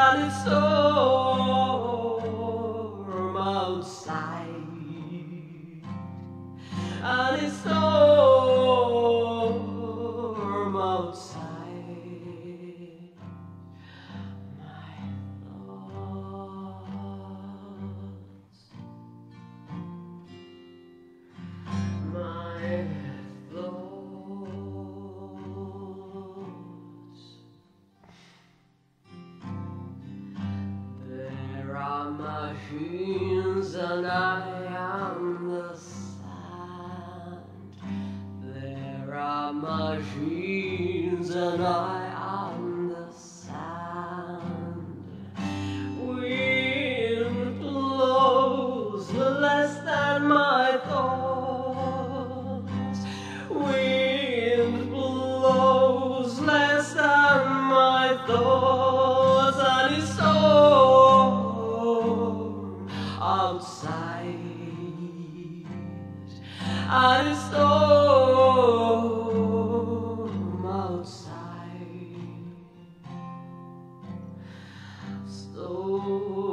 and it's storm outside, and it's storm outside. My thoughts, my thoughts. There are machines and I am the sand. There are machines and I am the sand. Wind blows less than my thoughts. Wind blows less than my thoughts, and it's storm outside, and it's storm outside. Storm